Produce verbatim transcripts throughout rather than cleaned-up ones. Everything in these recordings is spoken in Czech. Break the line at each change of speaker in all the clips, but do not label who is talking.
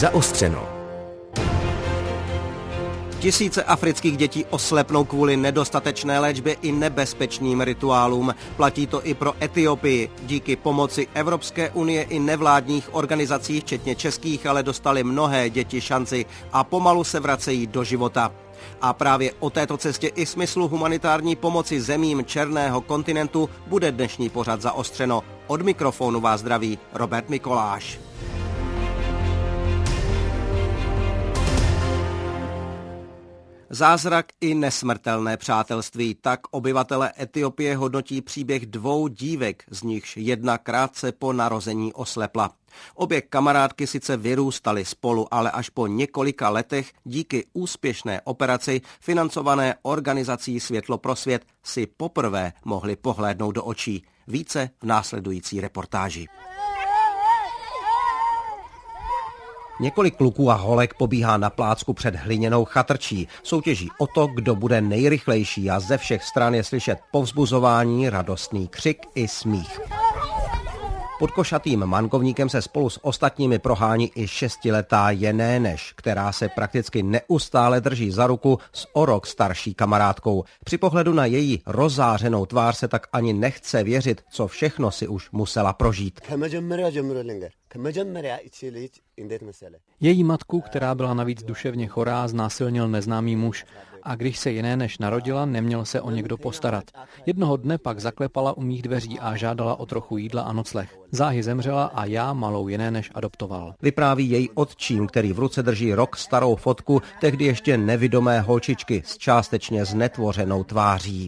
Zaostřeno. Tisíce afrických dětí oslepnou kvůli nedostatečné léčbě i nebezpečným rituálům. Platí to i pro Etiopii. Díky pomoci Evropské unie i nevládních organizací, včetně českých, ale dostali mnohé děti šanci a pomalu se vracejí do života. A právě o této cestě i smyslu humanitární pomoci zemím černého kontinentu bude dnešní pořad Zaostřeno. Od mikrofonu vás zdraví Robert Mikoláš. Zázrak i nesmrtelné přátelství, tak obyvatele Etiopie hodnotí příběh dvou dívek, z nichž jedna krátce po narození oslepla. Obě kamarádky sice vyrůstaly spolu, ale až po několika letech díky úspěšné operaci financované organizací Světlo pro svět si poprvé mohli pohlédnout do očí. Více v následující reportáži. Několik kluků a holek pobíhá na plácku před hliněnou chatrčí. Soutěží o to, kdo bude nejrychlejší a ze všech stran je slyšet povzbuzování, radostný křik i smích. Pod košatým mangovníkem se spolu s ostatními prohání i šestiletá Jenéneš, která se prakticky neustále drží za ruku s o rok starší kamarádkou. Při pohledu na její rozářenou tvář se tak ani nechce věřit, co všechno si už musela prožít.
Její matku, která byla navíc duševně chorá, znásilnil neznámý muž. A když se Jenéneš narodila, neměl se o někdo postarat. Jednoho dne pak zaklepala u mých dveří a žádala o trochu jídla a nocleh. Záhy zemřela a já malou Jenéneš adoptoval.
Vypráví její otčím, který v ruce drží rok starou fotku tehdy ještě nevidomé holčičky s částečně znetvořenou tváří.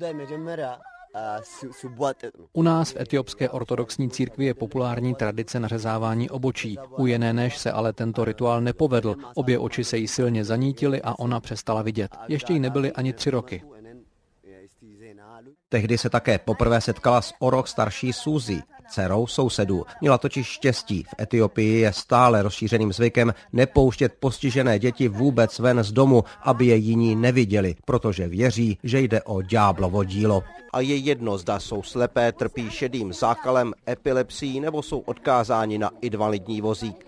U nás v etiopské ortodoxní církvi je populární tradice nařezávání obočí. U Jenéneš se ale tento rituál nepovedl. Obě oči se jí silně zanítily a ona přestala vidět. Ještě jí nebyly ani tři roky.
Tehdy se také poprvé setkala s o rok starší Suzy, dcerou sousedů. Měla totiž štěstí. V Etiopii je stále rozšířeným zvykem nepouštět postižené děti vůbec ven z domu, aby je jiní neviděli, protože věří, že jde o ďáblovo dílo. A je jedno, zda jsou slepé, trpí šedým zákalem, epilepsií nebo jsou odkázáni na invalidní vozík.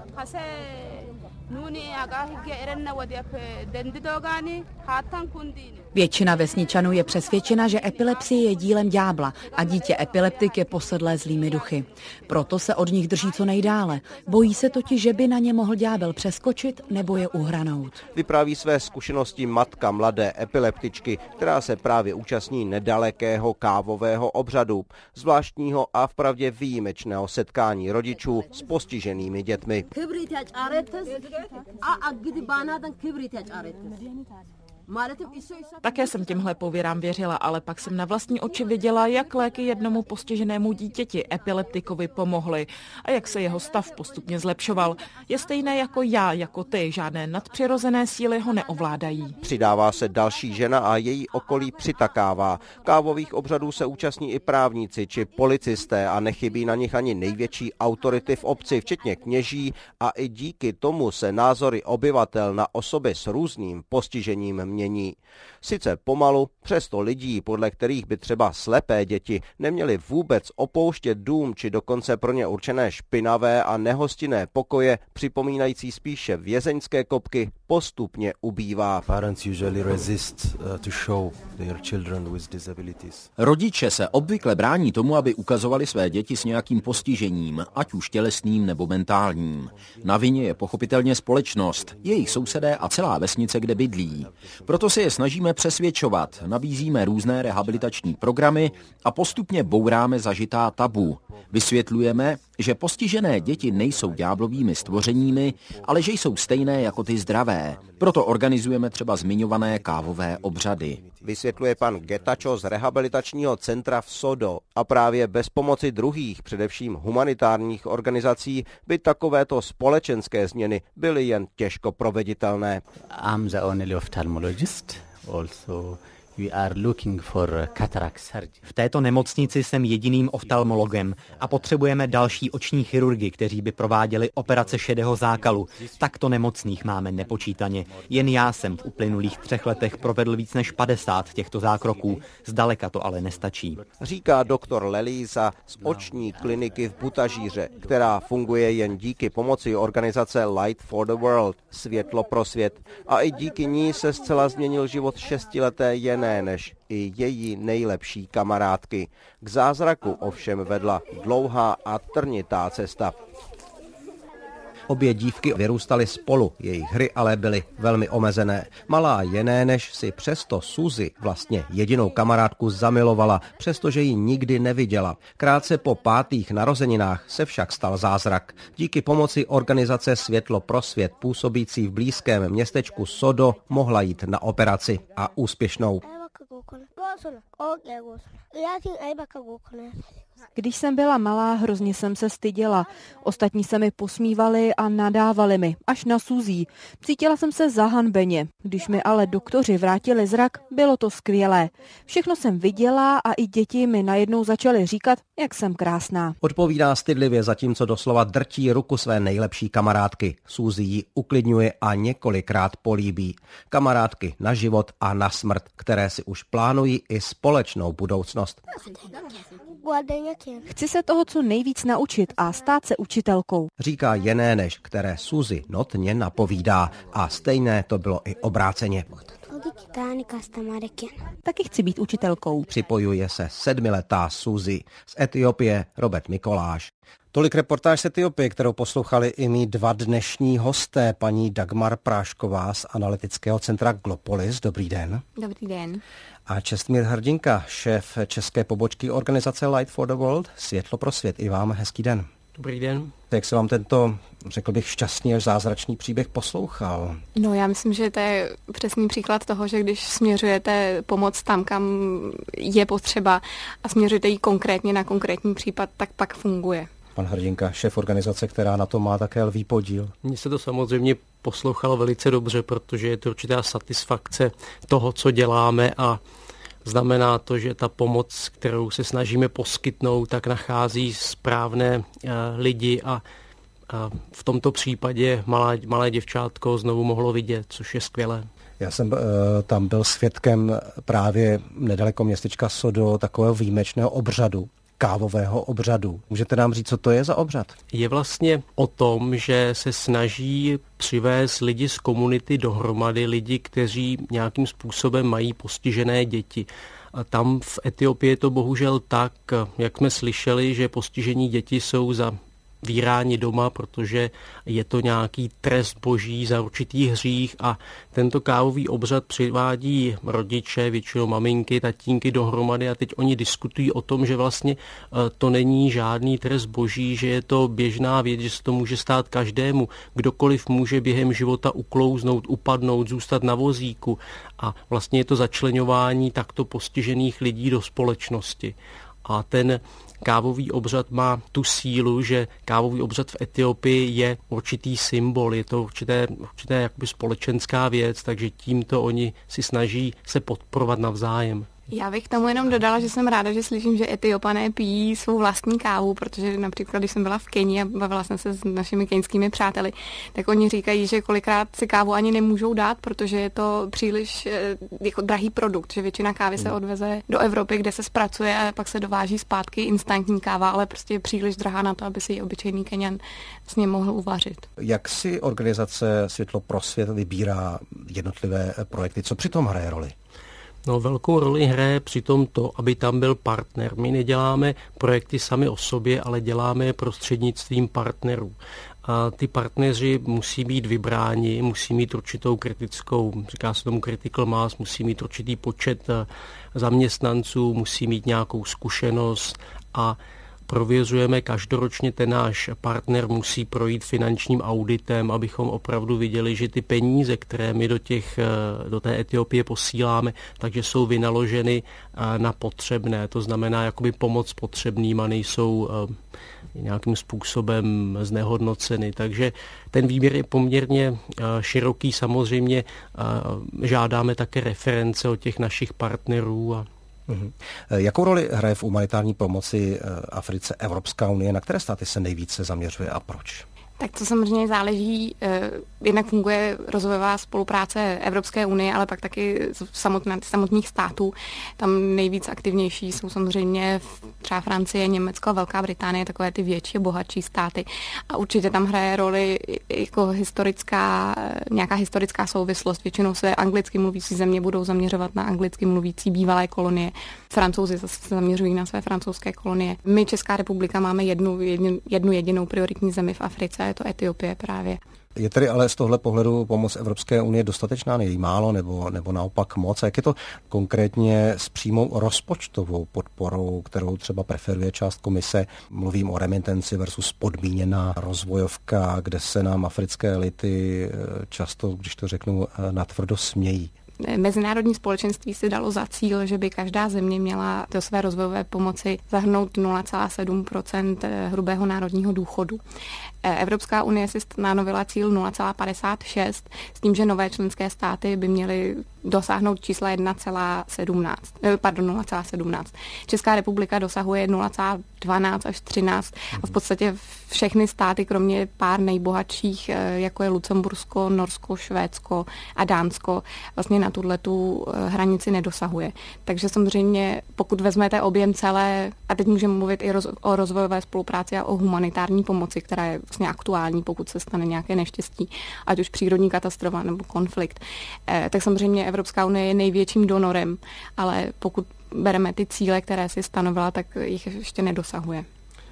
Většina vesničanů je přesvědčena, že epilepsie je dílem ďábla a dítě epileptik je posedlé zlými duchy. Proto se od nich drží co nejdále. Bojí se totiž, že by na ně mohl ďábel přeskočit nebo je uhranout.
Vypráví své zkušenosti matka mladé epileptičky, která se právě účastní nedalekého kávového obřadu, zvláštního a vpravdě výjimečného setkání rodičů s postiženými dětmi.
Také jsem těmhle pověrám věřila, ale pak jsem na vlastní oči viděla, jak léky jednomu postiženému dítěti epileptikovi pomohly a jak se jeho stav postupně zlepšoval. Je stejné jako já, jako ty, žádné nadpřirozené síly ho neovládají.
Přidává se další žena a její okolí přitakává. Kávových obřadů se účastní i právníci či policisté a nechybí na nich ani největší autority v obci, včetně kněží, a i díky tomu se názory obyvatel na osoby s různým postižením mění. Sice pomalu, přesto lidí, podle kterých by třeba slepé děti neměly vůbec opouštět dům či dokonce pro ně určené špinavé a nehostinné pokoje, připomínající spíše vězeňské kopky, postupně ubývá.
Rodiče se obvykle brání tomu, aby ukazovali své děti s nějakým postižením, ať už tělesným nebo mentálním. Na vině je pochopitelně společnost, jejich sousedé a celá vesnice, kde bydlí. Proto se je snažíme přesvědčovat, nabízíme různé rehabilitační programy a postupně bouráme zažitá tabu. Vysvětlujeme, že postižené děti nejsou ďáblovými stvořeními, ale že jsou stejné jako ty zdravé. Proto organizujeme třeba zmiňované kávové obřady.
Vysvětluje pan Getačo z rehabilitačního centra v Sodo. A právě bez pomoci druhých, především humanitárních organizací, by takovéto společenské změny byly jen těžko proveditelné.
I'm the only ophthalmologist, also V této nemocnici jsem jediným oftalmologem a potřebujeme další oční chirurgy, kteří by prováděli operace šedého zákalu. Takto nemocných máme nepočítaně. Jen já jsem v uplynulých třech letech provedl víc než padesát těchto zákroků. Zdaleka to ale nestačí.
Říká doktor Lelíza z oční kliniky v Butažíře, která funguje jen díky pomoci organizace Light for the World, Světlo pro svět. A i díky ní se zcela změnil život šestileté Jené než i její nejlepší kamarádky. K zázraku ovšem vedla dlouhá a trnitá cesta. Obě dívky vyrůstaly spolu, jejich hry ale byly velmi omezené. Malá Jenéneš si přesto Suzy, vlastně jedinou kamarádku, zamilovala, přestože ji nikdy neviděla. Krátce po pátých narozeninách se však stal zázrak. Díky pomoci organizace Světlo pro svět působící v blízkém městečku Sodo mohla jít na operaci a úspěšnou.
Když jsem byla malá, hrozně jsem se styděla. Ostatní se mi posmívali a nadávali mi, až na Suzí. Cítila jsem se zahanbeně. Když mi ale doktoři vrátili zrak, bylo to skvělé. Všechno jsem viděla a i děti mi najednou začaly říkat, jak jsem krásná.
Odpovídá stydlivě, zatímco doslova drtí ruku své nejlepší kamarádky. Suzy ji uklidňuje a několikrát políbí. Kamarádky na život a na smrt, které si už plánují i společnou budoucnost.
Chci se toho co nejvíc naučit a stát se učitelkou.
Říká Jenéneš, které Suzy notně napovídá. A stejné to bylo i obráceně.
Taky chci být učitelkou.
Připojuje se sedmiletá Suzy. Z Etiopie Robert Mikoláš. Tolik reportáž z Etiopie, kterou poslouchali i mý dva dnešní hosté, paní Dagmar Prášková z analytického centra Glopolis. Dobrý den.
Dobrý den.
A Čestmír Hrdinka, šéf české pobočky organizace Light for the World, Světlo pro svět. I vám hezký den.
Dobrý den.
Jak se vám tento, řekl bych, šťastný až zázračný příběh poslouchal?
No, já myslím, že to je přesný příklad toho, že když směřujete pomoc tam, kam je potřeba a směřujete ji konkrétně na konkrétní případ, tak pak funguje.
Pan Hrdinka, šéf organizace, která na to má také lví podíl.
Mně se to samozřejmě poslouchalo velice dobře, protože je to určitá satisfakce toho, co děláme, a znamená to, že ta pomoc, kterou se snažíme poskytnout, tak nachází správné uh, lidi a, a v tomto případě malé, malé děvčátko znovu mohlo vidět, což je skvělé.
Já jsem uh, tam byl svědkem právě nedaleko městečka Sodo takového výjimečného obřadu, kávového obřadu. Můžete nám říct, co to je za obřad?
Je vlastně o tom, že se snaží přivést lidi z komunity dohromady, lidi, kteří nějakým způsobem mají postižené děti. A tam v Etiopii je to bohužel tak, jak jsme slyšeli, že postižení děti jsou za víráni doma, protože je to nějaký trest boží za určitý hřích, a tento kávový obřad přivádí rodiče, většinou maminky, tatínky dohromady, a teď oni diskutují o tom, že vlastně to není žádný trest boží, že je to běžná věc, že se to může stát každému. Kdokoliv může během života uklouznout, upadnout, zůstat na vozíku, a vlastně je to začleňování takto postižených lidí do společnosti. A ten kávový obřad má tu sílu, že kávový obřad v Etiopii je určitý symbol, je to určité, určité jakoby společenská věc, takže tímto oni si snaží se podporovat navzájem.
Já bych k tomu jenom dodala, že jsem ráda, že slyším, že Etiopané pijí svou vlastní kávu, protože například, když jsem byla v Keni a bavila jsem se s našimi keňskými přáteli, tak oni říkají, že kolikrát si kávu ani nemůžou dát, protože je to příliš jako drahý produkt, že většina kávy se odveze do Evropy, kde se zpracuje a pak se dováží zpátky instantní káva, ale prostě je příliš drahá na to, aby si ji obyčejný Keňan s ním mohl uvařit.
Jak si organizace Světlo pro svět vybírá jednotlivé projekty? Co při tom hraje roli?
No, velkou roli hraje přitom to, aby tam byl partner. My neděláme projekty sami o sobě, ale děláme je prostřednictvím partnerů. A ty partneři musí být vybráni, musí mít určitou kritickou, říká se tomu critical mass, musí mít určitý počet zaměstnanců, musí mít nějakou zkušenost, a prověřujeme každoročně, ten náš partner musí projít finančním auditem, abychom opravdu viděli, že ty peníze, které my do, těch, do té Etiopie posíláme, takže jsou vynaloženy na potřebné. To znamená jakoby pomoc potřebným a nejsou nějakým způsobem znehodnoceny. Takže ten výběr je poměrně široký. Samozřejmě žádáme také reference od těch našich partnerů. A
Uhum. Jakou roli hraje v humanitární pomoci Africe Evropská unie? Na které státy se nejvíce zaměřuje a proč?
Tak to samozřejmě záleží, jednak funguje rozvojová spolupráce Evropské unie, ale pak taky samotné, samotných států. Tam nejvíc aktivnější jsou samozřejmě třeba Francie, Německo a Velká Británie, takové ty větší a bohatší státy. A určitě tam hraje roli jako historická, nějaká historická souvislost. Většinou se anglicky mluvící země budou zaměřovat na anglicky mluvící bývalé kolonie. Francouzi zase se zaměřují na své francouzské kolonie. My, Česká republika, máme jednu, jednu, jednu jedinou prioritní zemi v Africe, je to Etiopie právě.
Je tedy ale z tohle pohledu pomoc Evropské unie dostatečná, je jí málo nebo, nebo naopak moc? A jak je to konkrétně s přímou rozpočtovou podporou, kterou třeba preferuje část komise? Mluvím o remittenci versus podmíněná rozvojovka, kde se nám africké elity často, když to řeknu, natvrdo smějí.
Mezinárodní společenství si dalo za cíl, že by každá země měla do své rozvojové pomoci zahrnout nula celá sedm procenta hrubého národního důchodu. Evropská unie si stanovila cíl nula celá padesát šest s tím, že nové členské státy by měly dosáhnout čísla jedna celá sedmnáct, pardon, nula celá sedmnáct. Česká republika dosahuje nula celá dvanáct až třináct a v podstatě všechny státy, kromě pár nejbohatších, jako je Lucembursko, Norsko, Švédsko a Dánsko, vlastně na tuhletu hranici nedosahuje. Takže samozřejmě, pokud vezmete objem celé, a teď můžeme mluvit i roz, o rozvojové spolupráci a o humanitární pomoci, která je vlastně aktuální, pokud se stane nějaké neštěstí, ať už přírodní katastrofa nebo konflikt, eh, tak samozřejmě Evropská unie je největším donorem, ale pokud bereme ty cíle, které si stanovila, tak jich ještě nedosahuje.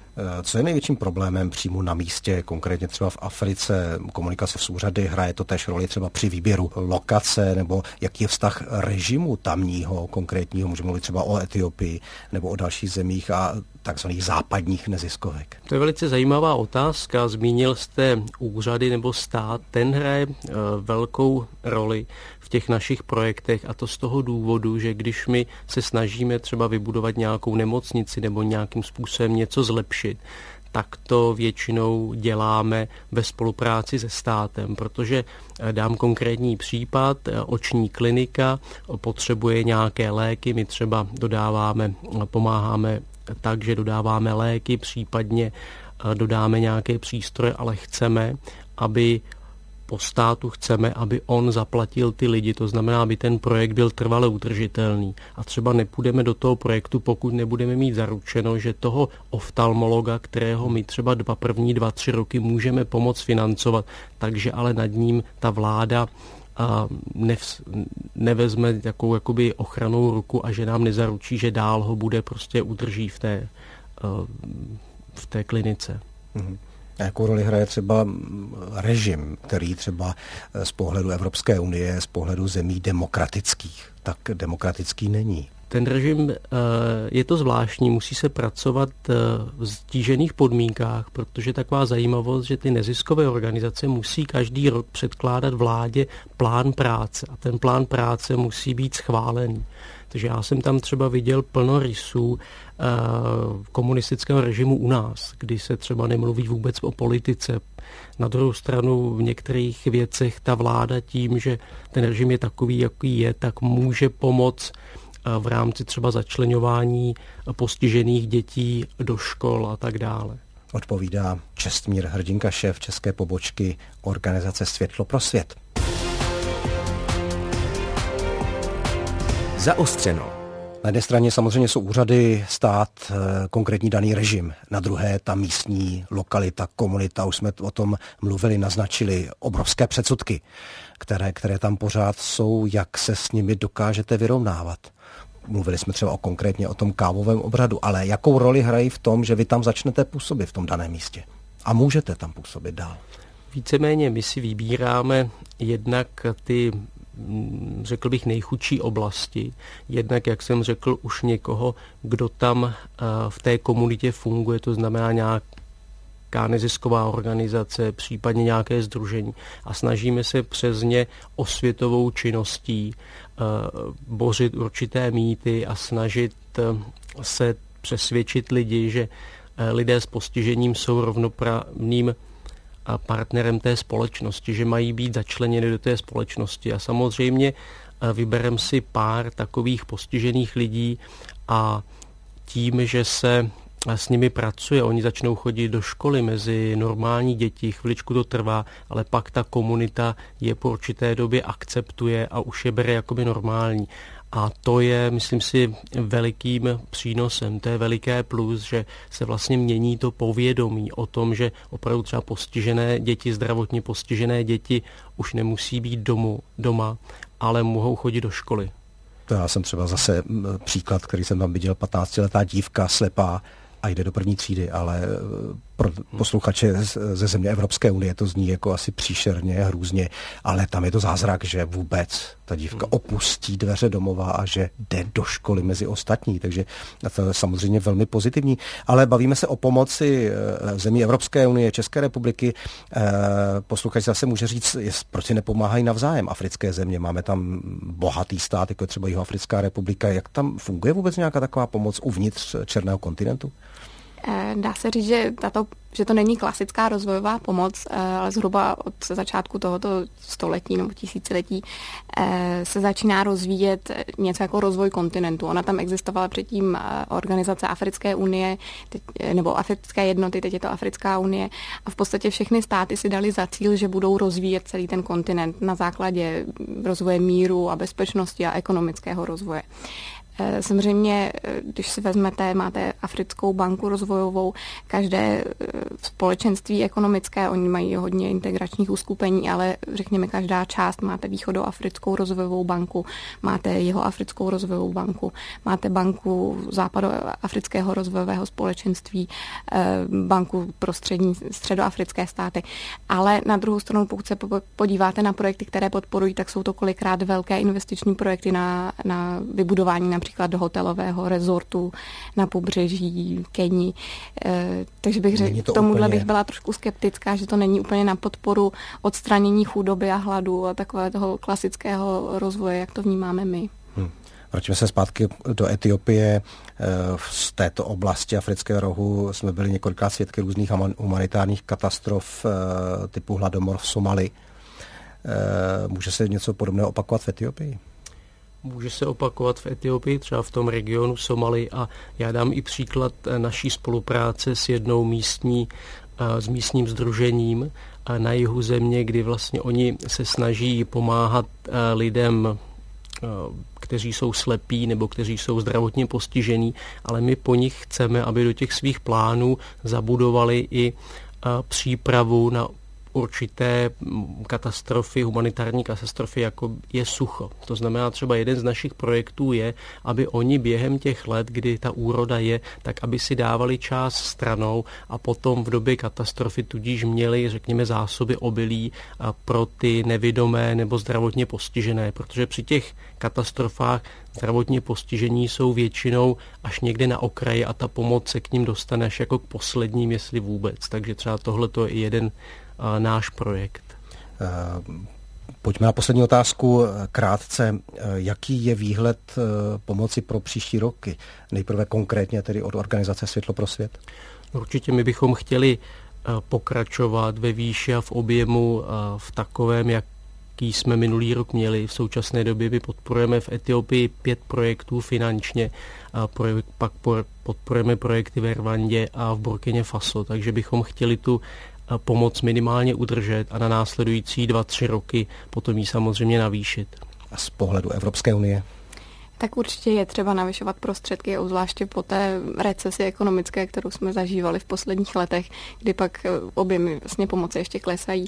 Co je největším problémem přímo na místě, konkrétně třeba v Africe, komunikace s úřady, hraje to též roli třeba při výběru lokace, nebo jaký je vztah režimu tamního konkrétního, můžeme mluvit třeba o Etiopii nebo o dalších zemích a takzvaných západních neziskovek?
To je velice zajímavá otázka. Zmínil jste úřady nebo stát, ten hraje e, velkou roli v těch našich projektech a to z toho důvodu, že když my se snažíme třeba vybudovat nějakou nemocnici nebo nějakým způsobem něco zlepšit, tak to většinou děláme ve spolupráci se státem, protože dám konkrétní případ, oční klinika potřebuje nějaké léky, my třeba dodáváme, pomáháme tak, že dodáváme léky, případně dodáme nějaké přístroje, ale chceme, aby po státu chceme, aby on zaplatil ty lidi, to znamená, aby ten projekt byl trvale udržitelný. A třeba nepůjdeme do toho projektu, pokud nebudeme mít zaručeno, že toho oftalmologa, kterého my třeba dva první dva, tři roky můžeme pomoct financovat, takže ale nad ním ta vláda a nevz, nevezme takovou jakoby ochranou ruku a že nám nezaručí, že dál ho bude prostě udrží v té, v té klinice.
Mm-hmm. A jakou roli hraje třeba režim, který třeba z pohledu Evropské unie, z pohledu zemí demokratických, tak demokratický není?
Ten režim, je to zvláštní, musí se pracovat v stížených podmínkách, protože taková zajímavost, že ty neziskové organizace musí každý rok předkládat vládě plán práce a ten plán práce musí být schválený. Takže já jsem tam třeba viděl plno rysů komunistického režimu u nás, kdy se třeba nemluví vůbec o politice. Na druhou stranu v některých věcech ta vláda tím, že ten režim je takový, jaký je, tak může pomoct v rámci třeba začleňování postižených dětí do škol a tak dále.
Odpovídá Čestmír Hrdinka, šéf české pobočky organizace Světlo pro svět.
Zaostřeno.
Na jedné straně samozřejmě jsou úřady, stát, konkrétní daný režim. Na druhé ta místní lokalita, komunita, už jsme o tom mluvili, naznačili obrovské předsudky, které, které tam pořád jsou, jak se s nimi dokážete vyrovnávat. Mluvili jsme třeba o konkrétně o tom kávovém obradu, ale jakou roli hrají v tom, že vy tam začnete působit v tom daném místě a můžete tam působit dál?
Víceméně my si vybíráme jednak ty, řekl bych, nejchudší oblasti. Jednak, jak jsem řekl, už někoho, kdo tam v té komunitě funguje, to znamená nějaká nezisková organizace, případně nějaké sdružení. A snažíme se přes ně osvětovou činností bořit určité mýty a snažit se přesvědčit lidi, že lidé s postižením jsou rovnoprávným partnerem té společnosti, že mají být začleněni do té společnosti. A samozřejmě vybereme si pár takových postižených lidí a tím, že se s nimi pracuje, oni začnou chodit do školy mezi normální děti, chviličku to trvá, ale pak ta komunita je po určité době akceptuje a už je bere jakoby normální. A to je, myslím si, velikým přínosem, to je veliké plus, že se vlastně mění to povědomí o tom, že opravdu třeba postižené děti, zdravotně postižené děti už nemusí být domu, doma, ale mohou chodit do školy.
To já jsem třeba zase příklad, který jsem tam viděl, patnáctiletá dívka, slepá, a jde do první třídy, ale pro posluchače ze země Evropské unie to zní jako asi příšerně, hrůzně, ale tam je to zázrak, že vůbec ta dívka opustí dveře domova a že jde do školy mezi ostatní, takže to je samozřejmě velmi pozitivní. Ale bavíme se o pomoci zemí Evropské unie, České republiky. Posluchač zase může říct, proč si nepomáhají navzájem africké země. Máme tam bohatý stát, jako je třeba Jihoafrická republika. Jak tam funguje vůbec nějaká taková pomoc uvnitř černého kontinentu?
Dá se říct, že, tato, že to není klasická rozvojová pomoc, ale zhruba od začátku tohoto století nebo tisíciletí se začíná rozvíjet něco jako rozvoj kontinentu. Ona tam existovala předtím organizace Africké unie nebo Africké jednoty, teď je to Africká unie a v podstatě všechny státy si dali za cíl, že budou rozvíjet celý ten kontinent na základě rozvoje míru a bezpečnosti a ekonomického rozvoje. Samozřejmě, když si vezmete, máte Africkou banku rozvojovou, každé společenství ekonomické, oni mají hodně integračních uskupení, ale řekněme každá část, máte Východoafrickou rozvojovou banku, máte Jihoafrickou rozvojovou banku, máte banku Západoafrického rozvojového společenství, banku pro střední, středoafrické státy. Ale na druhou stranu, pokud se podíváte na projekty, které podporují, tak jsou to kolikrát velké investiční projekty na, na vybudování na například do hotelového rezortu na pobřeží Keni. E, takže bych řekl, to tomuhle úplně... bych byla trošku skeptická, že to není úplně na podporu odstranění chudoby a hladu a takového toho klasického rozvoje, jak to vnímáme my. Hmm.
Vrátíme se zpátky do Etiopie. Z této oblasti Afrického rohu jsme byli několikrát svědky různých humanitárních katastrof typu hladomor v Somali. Může se něco podobného opakovat v Etiopii?
Může se opakovat v Etiopii, třeba v tom regionu Somali a já dám i příklad naší spolupráce s jednou místní, s místním sdružením na jihu země, kdy vlastně oni se snaží pomáhat lidem, kteří jsou slepí nebo kteří jsou zdravotně postižení, ale my po nich chceme, aby do těch svých plánů zabudovali i přípravu na určité katastrofy, humanitární katastrofy, jako je sucho. To znamená, třeba jeden z našich projektů je, aby oni během těch let, kdy ta úroda je, tak aby si dávali čas stranou a potom v době katastrofy tudíž měli, řekněme, zásoby obilí pro ty nevidomé nebo zdravotně postižené, protože při těch katastrofách zdravotně postižení jsou většinou až někde na okraji a ta pomoc se k ním dostane až jako k posledním, jestli vůbec. Takže třeba tohle to je jeden náš projekt.
Pojďme na poslední otázku. Krátce, jaký je výhled pomoci pro příští roky? Nejprve konkrétně tedy od organizace Světlo pro svět.
Určitě my bychom chtěli pokračovat ve výši a v objemu v takovém, jaký jsme minulý rok měli. V současné době my podporujeme v Etiopii pět projektů finančně, pak podporujeme projekty ve Rwandě a v Burkině Faso, takže bychom chtěli tu pomoc minimálně udržet a na následující dva, tři roky potom ji samozřejmě navýšit.
A z pohledu Evropské unie?
Tak určitě je třeba navyšovat prostředky, obzvláště po té recesi ekonomické, kterou jsme zažívali v posledních letech, kdy pak objemy vlastně pomoci ještě klesají.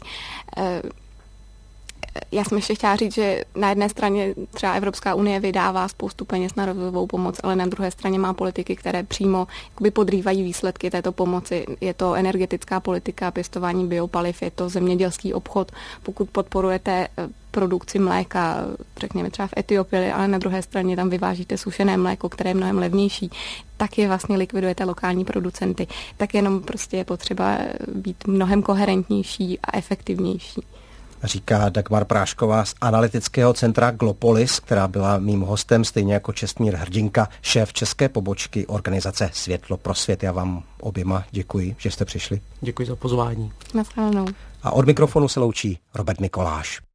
Já jsem ještě chtěla říct, že na jedné straně třeba Evropská unie vydává spoustu peněz na rozvojovou pomoc, ale na druhé straně má politiky, které přímo jakoby podrývají výsledky této pomoci. Je to energetická politika, pěstování biopaliv, je to zemědělský obchod. Pokud podporujete produkci mléka, řekněme třeba v Etiopii, ale na druhé straně tam vyvážíte sušené mléko, které je mnohem levnější, tak je vlastně likvidujete lokální producenty. Tak jenom prostě je potřeba být mnohem koherentnější a efektivnější.
říká Dagmar Prášková z analytického centra Glopolis, která byla mým hostem, stejně jako Čestmír Hrdinka, šéf české pobočky organizace Světlo pro svět. Já vám oběma děkuji, že jste přišli.
Děkuji za pozvání.
Naschledanou.
A od mikrofonu se loučí Robert Mikoláš.